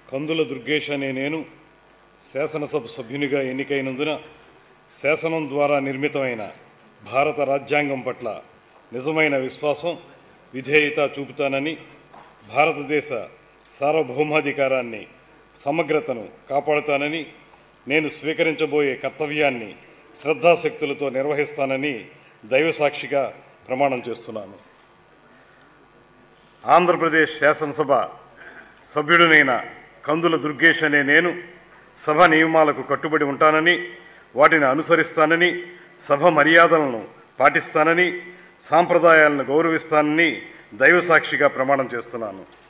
కందుల దుర్గేష్ అనే నేను శాసనసభ సభ్యునిగా ఎన్నికైనందున శాసనం ద్వారా నిర్మితమైన భారత రాజ్యాంగం పట్ల నిజమైన విశ్వాసం, విధేయత చూపుతానని, భారతదేశ సార్వభౌమాధికారాన్ని, సమగ్రతను కాపాడుతానని, నేను స్వీకరించబోయే కర్తవ్యాన్ని శ్రద్ధాశక్తులతో నిర్వహిస్తానని దైవసాక్షిగా ప్రమాణం చేస్తున్నాను. ఆంధ్రప్రదేశ్ శాసనసభ సభ్యుడినైన కందుల దుర్గేష్ అనే నేను సభ నియమాలకు కట్టుబడి ఉంటానని, వాటిని అనుసరిస్తానని, సభ మర్యాదలను పాటిస్తానని, సాంప్రదాయాలను గౌరవిస్తానని దైవసాక్షిగా ప్రమాణం చేస్తున్నాను.